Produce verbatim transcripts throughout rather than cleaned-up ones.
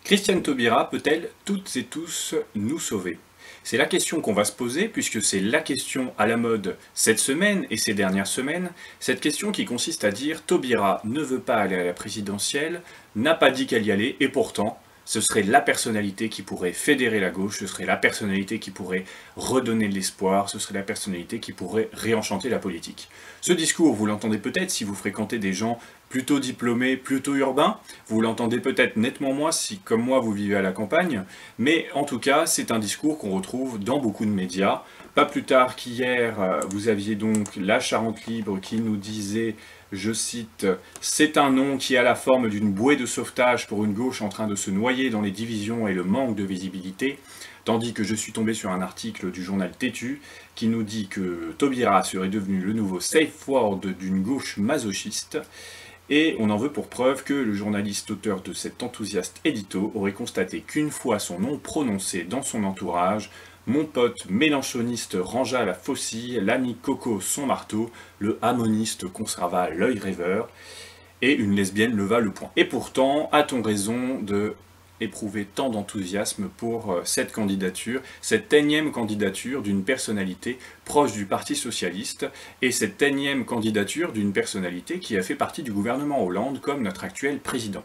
Christiane Taubira peut-elle toutes et tous nous sauver? C'est la question qu'on va se poser, puisque c'est la question à la mode cette semaine et ces dernières semaines. Cette question qui consiste à dire Taubira ne veut pas aller à la présidentielle, n'a pas dit qu'elle y allait, et pourtant, ce serait la personnalité qui pourrait fédérer la gauche, ce serait la personnalité qui pourrait redonner de l'espoir, ce serait la personnalité qui pourrait réenchanter la politique. Ce discours, vous l'entendez peut-être si vous fréquentez des gens plutôt diplômés, plutôt urbains, vous l'entendez peut-être nettement moins si, comme moi, vous vivez à la campagne, mais en tout cas, c'est un discours qu'on retrouve dans beaucoup de médias. Pas plus tard qu'hier, vous aviez donc La Charente Libre qui nous disait, je cite, « C'est un nom qui a la forme d'une bouée de sauvetage pour une gauche en train de se noyer dans les divisions et le manque de visibilité », tandis que je suis tombé sur un article du journal Tétu qui nous dit que Taubira serait devenu le nouveau safe word d'une gauche masochiste. Et on en veut pour preuve que le journaliste auteur de cet enthousiaste édito aurait constaté qu'une fois son nom prononcé dans son entourage, mon pote mélanchoniste rangea la faucille, l'ami Coco son marteau, le hamoniste conserva l'œil rêveur, et une lesbienne leva le poing. Et pourtant, a-t-on raison de éprouver tant d'enthousiasme pour cette candidature, cette énième candidature d'une personnalité proche du Parti Socialiste, et cette énième candidature d'une personnalité qui a fait partie du gouvernement Hollande comme notre actuel président.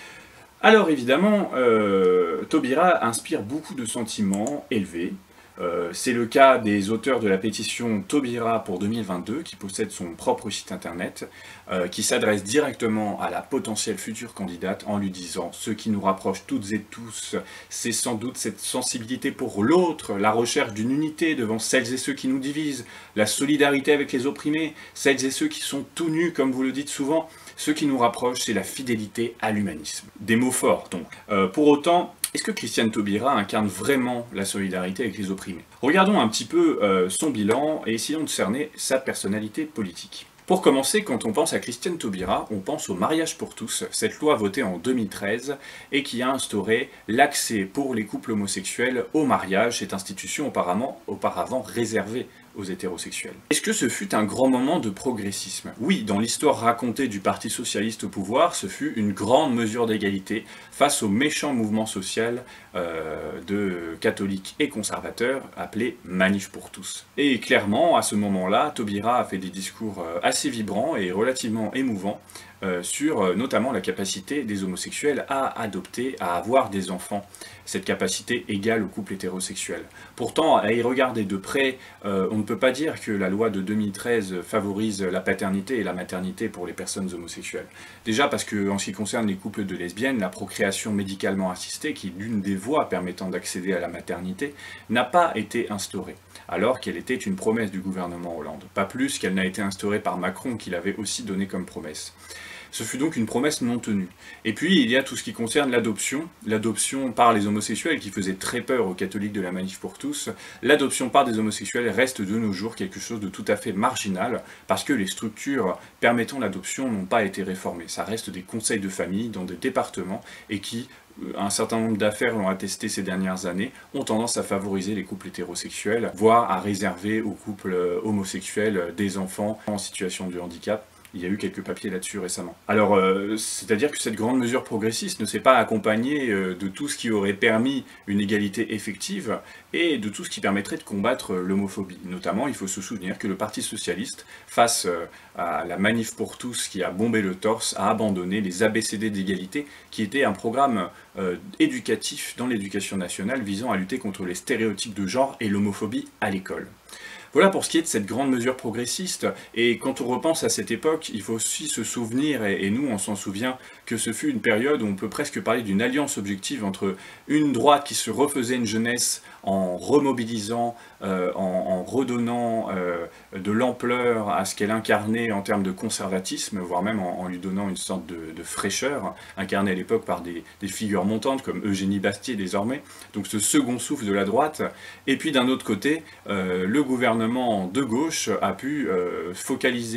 Alors évidemment, euh, Taubira inspire beaucoup de sentiments élevés. Euh, c'est le cas des auteurs de la pétition Taubira pour deux mille vingt-deux, qui possède son propre site internet, euh, qui s'adresse directement à la potentielle future candidate en lui disant « Ce qui nous rapproche toutes et tous, c'est sans doute cette sensibilité pour l'autre, la recherche d'une unité devant celles et ceux qui nous divisent, la solidarité avec les opprimés, celles et ceux qui sont tout nus, comme vous le dites souvent. Ce qui nous rapproche, c'est la fidélité à l'humanisme. » Des mots forts, donc. Euh, pour autant, est-ce que Christiane Taubira incarne vraiment la solidarité avec les opprimés? Regardons un petit peu euh, son bilan et essayons de cerner sa personnalité politique. Pour commencer, quand on pense à Christiane Taubira, on pense au mariage pour tous, cette loi votée en deux mille treize et qui a instauré l'accès pour les couples homosexuels au mariage, cette institution auparavant, auparavant réservée aux hétérosexuels. Est-ce que ce fut un grand moment de progressisme? Oui, dans l'histoire racontée du Parti Socialiste au pouvoir, ce fut une grande mesure d'égalité face au méchant mouvement social euh, de catholiques et conservateurs appelé Manif pour tous. Et clairement, à ce moment-là, Taubira a fait des discours assez vibrants et relativement émouvants Euh, sur euh, notamment la capacité des homosexuels à adopter, à avoir des enfants, cette capacité égale au couple hétérosexuel. Pourtant, à y regarder de près, euh, on ne peut pas dire que la loi de deux mille treize favorise la paternité et la maternité pour les personnes homosexuelles. Déjà parce que, en ce qui concerne les couples de lesbiennes, la procréation médicalement assistée, qui est l'une des voies permettant d'accéder à la maternité, n'a pas été instaurée, alors qu'elle était une promesse du gouvernement Hollande. Pas plus qu'elle n'a été instaurée par Macron, qui l'avait aussi donnée comme promesse. Ce fut donc une promesse non tenue. Et puis, il y a tout ce qui concerne l'adoption. L'adoption par les homosexuels, qui faisait très peur aux catholiques de la Manif pour tous. L'adoption par des homosexuels reste de nos jours quelque chose de tout à fait marginal, parce que les structures permettant l'adoption n'ont pas été réformées. Ça reste des conseils de famille dans des départements, et qui, un certain nombre d'affaires l'ont attesté ces dernières années, ont tendance à favoriser les couples hétérosexuels, voire à réserver aux couples homosexuels des enfants en situation de handicap. Il y a eu quelques papiers là-dessus récemment. Alors, euh, c'est-à-dire que cette grande mesure progressiste ne s'est pas accompagnée euh, de tout ce qui aurait permis une égalité effective et de tout ce qui permettrait de combattre l'homophobie. Notamment, il faut se souvenir que le Parti Socialiste, face euh, à la Manif pour tous qui a bombé le torse, a abandonné les A B C D d'égalité, qui était un programme euh, éducatif dans l'éducation nationale visant à lutter contre les stéréotypes de genre et l'homophobie à l'école. Voilà pour ce qui est de cette grande mesure progressiste, et quand on repense à cette époque, il faut aussi se souvenir, et, et nous on s'en souvient, que ce fut une période où on peut presque parler d'une alliance objective entre une droite qui se refaisait une jeunesse en remobilisant, euh, en, en redonnant euh, de l'ampleur à ce qu'elle incarnait en termes de conservatisme, voire même en, en lui donnant une sorte de, de fraîcheur, incarnée à l'époque par des, des figures montantes comme Eugénie Bastier désormais, donc ce second souffle de la droite, et puis d'un autre côté, euh, le gouvernement de gauche a pu euh, focaliser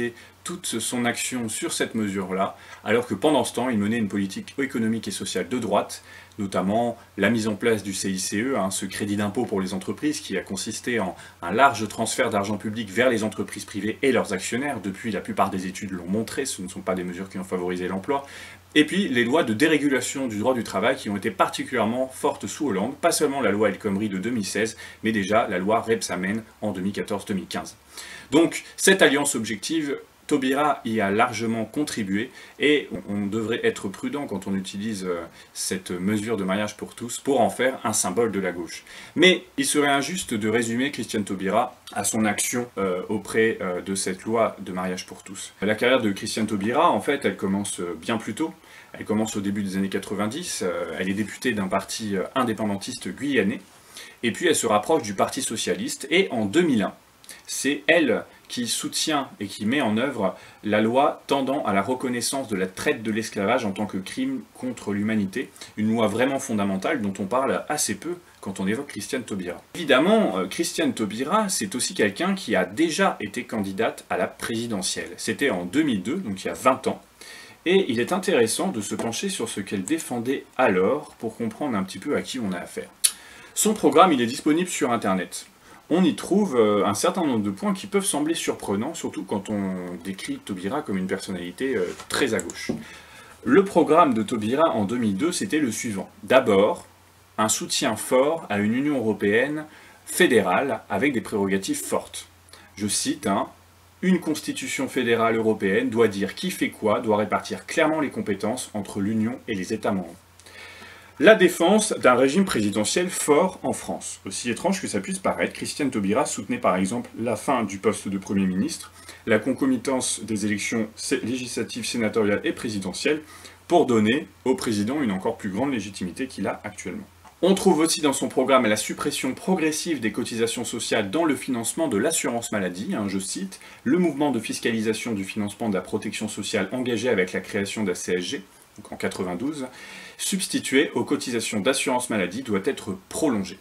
toute son action sur cette mesure-là, alors que pendant ce temps, il menait une politique économique et sociale de droite, notamment la mise en place du C I C E, hein, ce crédit d'impôt pour les entreprises qui a consisté en un large transfert d'argent public vers les entreprises privées et leurs actionnaires. Depuis, la plupart des études l'ont montré, ce ne sont pas des mesures qui ont favorisé l'emploi. Et puis, les lois de dérégulation du droit du travail qui ont été particulièrement fortes sous Hollande, pas seulement la loi El Khomri de deux mille seize, mais déjà la loi Rebsamen en deux mille quatorze deux mille quinze. Donc, cette alliance objective, Taubira y a largement contribué et on devrait être prudent quand on utilise cette mesure de mariage pour tous pour en faire un symbole de la gauche. Mais il serait injuste de résumer Christiane Taubira à son action euh, auprès euh, de cette loi de mariage pour tous. La carrière de Christiane Taubira, en fait, elle commence bien plus tôt. Elle commence au début des années quatre-vingt-dix, euh, elle est députée d'un parti indépendantiste guyanais, et puis elle se rapproche du Parti socialiste, et en deux mille un, c'est elle qui soutient et qui met en œuvre la loi tendant à la reconnaissance de la traite de l'esclavage en tant que crime contre l'humanité, une loi vraiment fondamentale dont on parle assez peu quand on évoque Christiane Taubira. Évidemment, euh, Christiane Taubira, c'est aussi quelqu'un qui a déjà été candidate à la présidentielle. C'était en deux mille deux, donc il y a vingt ans, et il est intéressant de se pencher sur ce qu'elle défendait alors pour comprendre un petit peu à qui on a affaire. Son programme, il est disponible sur Internet. On y trouve un certain nombre de points qui peuvent sembler surprenants, surtout quand on décrit Taubira comme une personnalité très à gauche. Le programme de Taubira en deux mille deux, c'était le suivant. D'abord, un soutien fort à une Union européenne fédérale avec des prérogatives fortes. Je cite, hein, « Une constitution fédérale européenne doit dire qui fait quoi, doit répartir clairement les compétences entre l'Union et les États membres. » La défense d'un régime présidentiel fort en France. Aussi étrange que ça puisse paraître, Christiane Taubira soutenait par exemple la fin du poste de Premier ministre, la concomitance des élections législatives, sénatoriales et présidentielles, pour donner au président une encore plus grande légitimité qu'il a actuellement. On trouve aussi dans son programme la suppression progressive des cotisations sociales dans le financement de l'assurance maladie, hein, je cite, « Le mouvement de fiscalisation du financement de la protection sociale engagé avec la création de la C S G », donc en quatre-vingt-douze, substitué aux cotisations d'assurance maladie doit être prolongée.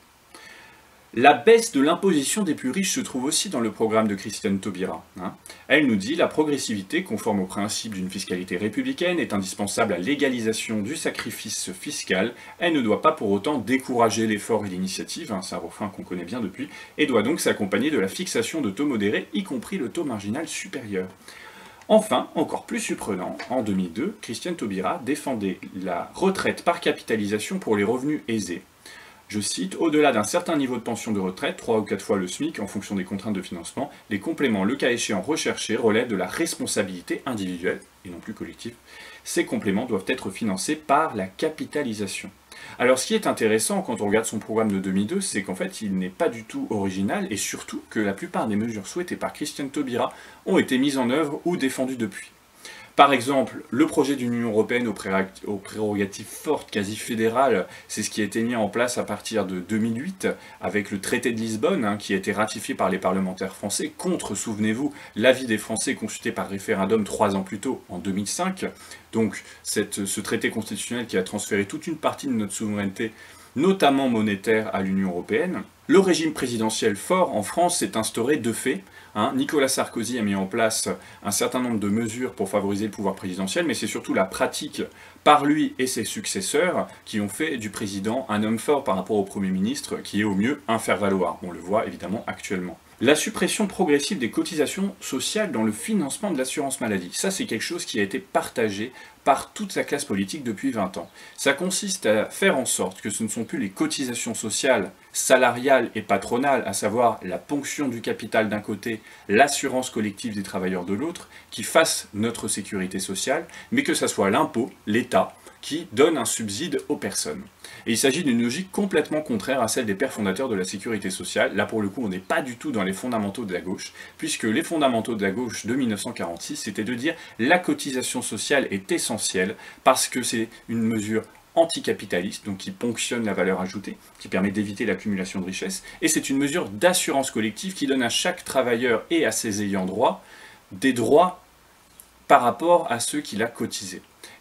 La baisse de l'imposition des plus riches se trouve aussi dans le programme de Christiane Taubira. Hein. Elle nous dit « La progressivité, conforme au principe d'une fiscalité républicaine, est indispensable à l'égalisation du sacrifice fiscal. Elle ne doit pas pour autant décourager l'effort et l'initiative, hein, c'est un refrain qu'on connaît bien depuis, et doit donc s'accompagner de la fixation de taux modérés, y compris le taux marginal supérieur. » Enfin, encore plus surprenant, en deux mille deux, Christiane Taubira défendait la retraite par capitalisation pour les revenus aisés. Je cite, « Au-delà d'un certain niveau de pension de retraite, trois ou quatre fois le SMIC en fonction des contraintes de financement, les compléments, le cas échéant recherchés, relèvent de la responsabilité individuelle, et non plus collective. Ces compléments doivent être financés par la capitalisation. » Alors ce qui est intéressant quand on regarde son programme de deux mille deux, c'est qu'en fait il n'est pas du tout original, et surtout que la plupart des mesures souhaitées par Christiane Taubira ont été mises en œuvre ou défendues depuis. Par exemple, le projet d'une Union européenne aux prérogatives fortes, quasi fédérales, c'est ce qui a été mis en place à partir de deux mille huit, avec le traité de Lisbonne, hein, qui a été ratifié par les parlementaires français, contre, souvenez-vous, l'avis des Français consultés par référendum trois ans plus tôt, en deux mille cinq. Donc cette, ce traité constitutionnel qui a transféré toute une partie de notre souveraineté, notamment monétaire, à l'Union européenne. Le régime présidentiel fort en France s'est instauré de fait. Hein, Nicolas Sarkozy a mis en place un certain nombre de mesures pour favoriser le pouvoir présidentiel, mais c'est surtout la pratique par lui et ses successeurs qui ont fait du président un homme fort par rapport au Premier ministre, qui est au mieux un faire-valoir. On le voit évidemment actuellement. La suppression progressive des cotisations sociales dans le financement de l'assurance maladie. Ça, c'est quelque chose qui a été partagé par toute la classe politique depuis vingt ans. Ça consiste à faire en sorte que ce ne sont plus les cotisations sociales salariales et patronales, à savoir la ponction du capital d'un côté, l'assurance collective des travailleurs de l'autre, qui fassent notre sécurité sociale, mais que ça soit l'impôt, l'État, qui donne un subside aux personnes. Et il s'agit d'une logique complètement contraire à celle des pères fondateurs de la sécurité sociale. Là, pour le coup, on n'est pas du tout dans les fondamentaux de la gauche, puisque les fondamentaux de la gauche de mille neuf cent quarante-six, c'était de dire la cotisation sociale est essentielle, parce que c'est une mesure anticapitaliste, donc qui ponctionne la valeur ajoutée, qui permet d'éviter l'accumulation de richesses, et c'est une mesure d'assurance collective qui donne à chaque travailleur et à ses ayants droit des droits par rapport à ceux qu'il a cotisés.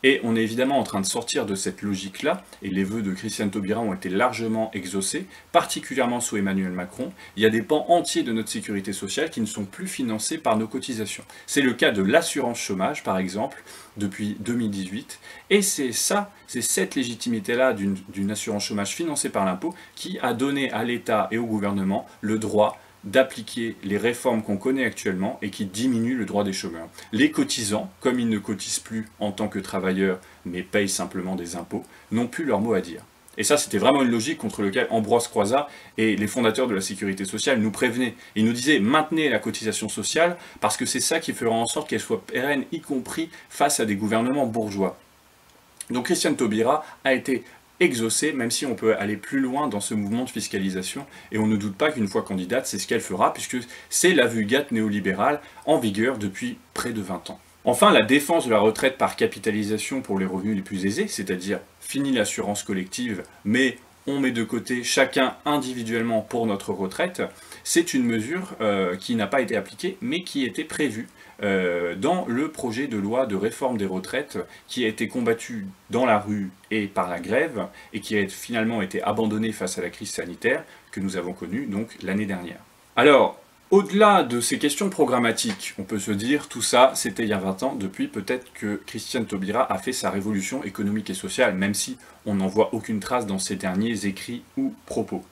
Et on est évidemment en train de sortir de cette logique-là, et les vœux de Christiane Taubira ont été largement exaucés, particulièrement sous Emmanuel Macron. Il y a des pans entiers de notre sécurité sociale qui ne sont plus financés par nos cotisations. C'est le cas de l'assurance chômage, par exemple, depuis deux mille dix-huit, et c'est ça, c'est cette légitimité-là d'une d'une assurance chômage financée par l'impôt qui a donné à l'État et au gouvernement le droit d'appliquer les réformes qu'on connaît actuellement et qui diminuent le droit des chômeurs. Les cotisants, comme ils ne cotisent plus en tant que travailleurs, mais payent simplement des impôts, n'ont plus leur mot à dire. Et ça, c'était vraiment une logique contre laquelle Ambroise Croizat et les fondateurs de la sécurité sociale nous prévenaient. Ils nous disaient, maintenez la cotisation sociale, parce que c'est ça qui fera en sorte qu'elle soit pérenne, y compris face à des gouvernements bourgeois. Donc Christiane Taubira a été exaucée, même si on peut aller plus loin dans ce mouvement de fiscalisation, et on ne doute pas qu'une fois candidate, c'est ce qu'elle fera, puisque c'est la vulgate néolibérale en vigueur depuis près de vingt ans. Enfin, la défense de la retraite par capitalisation pour les revenus les plus aisés, c'est-à-dire fini l'assurance collective, mais on met de côté chacun individuellement pour notre retraite, c'est une mesure euh, qui n'a pas été appliquée, mais qui était prévue euh, dans le projet de loi de réforme des retraites qui a été combattu dans la rue et par la grève, et qui a finalement été abandonné face à la crise sanitaire que nous avons connue donc l'année dernière. Alors, au-delà de ces questions programmatiques, on peut se dire, tout ça, c'était il y a vingt ans, depuis peut-être que Christiane Taubira a fait sa révolution économique et sociale, même si on n'en voit aucune trace dans ses derniers écrits ou propos.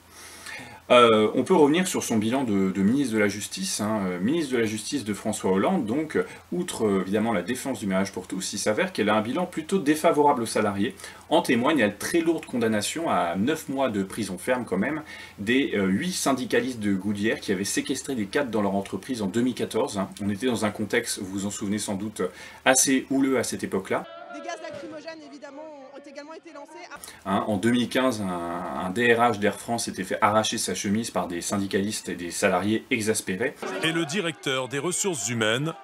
Euh, on peut revenir sur son bilan de, de ministre de la Justice, hein, euh, ministre de la Justice de François Hollande, donc, outre euh, évidemment la défense du mariage pour tous, il s'avère qu'elle a un bilan plutôt défavorable aux salariés. En témoigne la très lourde condamnation à neuf mois de prison ferme quand même, des euh, huit syndicalistes de Goodyear qui avaient séquestré des cadres dans leur entreprise en deux mille quatorze. Hein. On était dans un contexte, vous vous en souvenez sans doute, assez houleux à cette époque-là. Des gaz lacrymogènes, évidemment, ont également été lancés. Hein, en deux mille quinze, un, un D R H d'Air France s'était fait arracher sa chemise par des syndicalistes et des salariés exaspérés. Et le directeur des ressources humaines,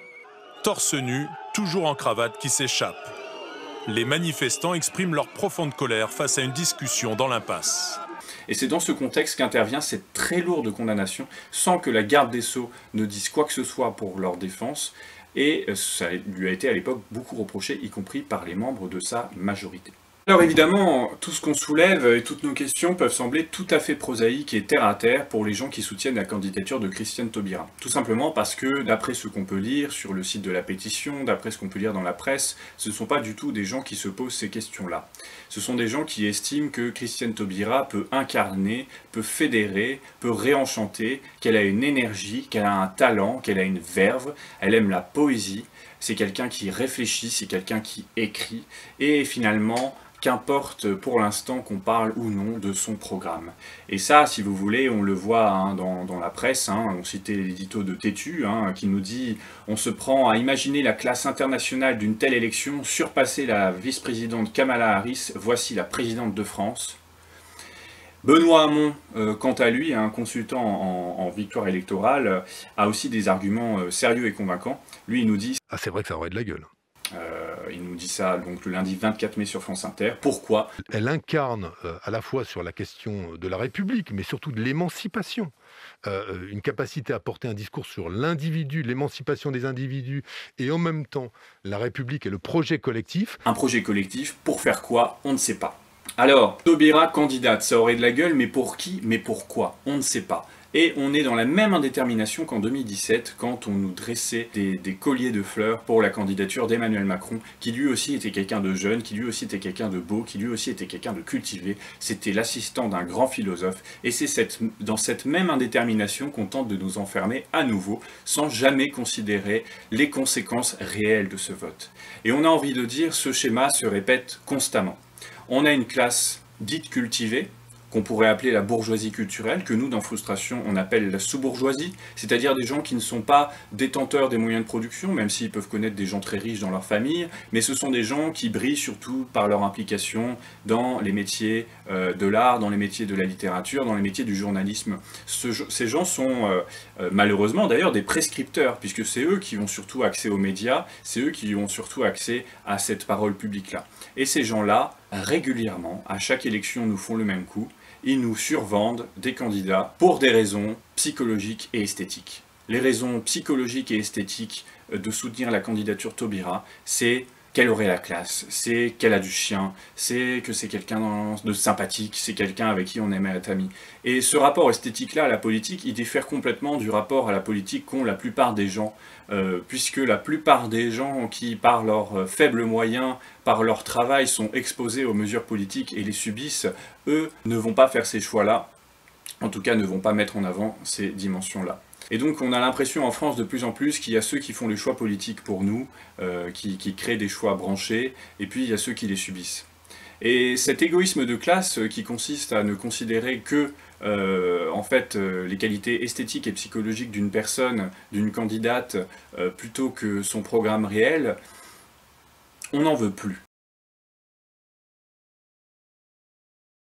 torse nu, toujours en cravate, qui s'échappe. Les manifestants expriment leur profonde colère face à une discussion dans l'impasse. Et c'est dans ce contexte qu'intervient cette très lourde condamnation, sans que la garde des Sceaux ne dise quoi que ce soit pour leur défense, et ça lui a été à l'époque beaucoup reproché, y compris par les membres de sa majorité. Alors évidemment, tout ce qu'on soulève et toutes nos questions peuvent sembler tout à fait prosaïques et terre à terre pour les gens qui soutiennent la candidature de Christiane Taubira. Tout simplement parce que, d'après ce qu'on peut lire sur le site de la pétition, d'après ce qu'on peut lire dans la presse, ce ne sont pas du tout des gens qui se posent ces questions-là. Ce sont des gens qui estiment que Christiane Taubira peut incarner, peut fédérer, peut réenchanter, qu'elle a une énergie, qu'elle a un talent, qu'elle a une verve, elle aime la poésie, c'est quelqu'un qui réfléchit, c'est quelqu'un qui écrit, et finalement, qu'importe pour l'instant qu'on parle ou non de son programme. Et ça, si vous voulez, on le voit hein, dans, dans la presse, hein, on citait l'édito de Tétu, hein, qui nous dit « On se prend à imaginer la classe internationale d'une telle élection, surpasser la vice-présidente Kamala Harris, voici la présidente de France ». Benoît Hamon, euh, quant à lui, un consultant en, en victoire électorale, euh, a aussi des arguments euh, sérieux et convaincants. Lui, il nous dit... Ah, c'est vrai que ça aurait de la gueule. Euh, il nous dit ça donc le lundi vingt-quatre mai sur France Inter. Pourquoi? Elle incarne euh, à la fois sur la question de la République, mais surtout de l'émancipation. Euh, une capacité à porter un discours sur l'individu, l'émancipation des individus, et en même temps la République et le projet collectif. Un projet collectif, pour faire quoi? On ne sait pas. Alors, Taubira candidate, ça aurait de la gueule, mais pour qui? Mais pourquoi? On ne sait pas. Et on est dans la même indétermination qu'en deux mille dix-sept, quand on nous dressait des, des colliers de fleurs pour la candidature d'Emmanuel Macron, qui lui aussi était quelqu'un de jeune, qui lui aussi était quelqu'un de beau, qui lui aussi était quelqu'un de cultivé. C'était l'assistant d'un grand philosophe. Et c'est cette, dans cette même indétermination qu'on tente de nous enfermer à nouveau, sans jamais considérer les conséquences réelles de ce vote. Et on a envie de dire, ce schéma se répète constamment. On a une classe dite cultivée, qu'on pourrait appeler la bourgeoisie culturelle, que nous, dans Frustration, on appelle la sous-bourgeoisie, c'est-à-dire des gens qui ne sont pas détenteurs des moyens de production, même s'ils peuvent connaître des gens très riches dans leur famille, mais ce sont des gens qui brillent surtout par leur implication dans les métiers euh, de l'art, dans les métiers de la littérature, dans les métiers du journalisme. Ce, ces gens sont euh, euh, malheureusement d'ailleurs des prescripteurs, puisque c'est eux qui ont surtout accès aux médias, c'est eux qui ont surtout accès à cette parole publique-là. Et ces gens-là, régulièrement, à chaque élection, nous font le même coup. Ils nous survendent des candidats pour des raisons psychologiques et esthétiques. Les raisons psychologiques et esthétiques de soutenir la candidature Taubira, c'est qu'elle aurait la classe, c'est qu'elle a du chien, c'est que c'est quelqu'un de sympathique, c'est quelqu'un avec qui on aimerait être ami. Et ce rapport esthétique-là à la politique, il diffère complètement du rapport à la politique qu'ont la plupart des gens, euh, puisque la plupart des gens qui, par leurs faibles moyens, par leur travail, sont exposés aux mesures politiques et les subissent, eux ne vont pas faire ces choix-là, en tout cas ne vont pas mettre en avant ces dimensions-là. Et donc on a l'impression en France de plus en plus qu'il y a ceux qui font les choix politiques pour nous, euh, qui, qui créent des choix branchés, et puis il y a ceux qui les subissent. Et cet égoïsme de classe qui consiste à ne considérer que euh, en fait, euh, les qualités esthétiques et psychologiques d'une personne, d'une candidate, euh, plutôt que son programme réel, on n'en veut plus.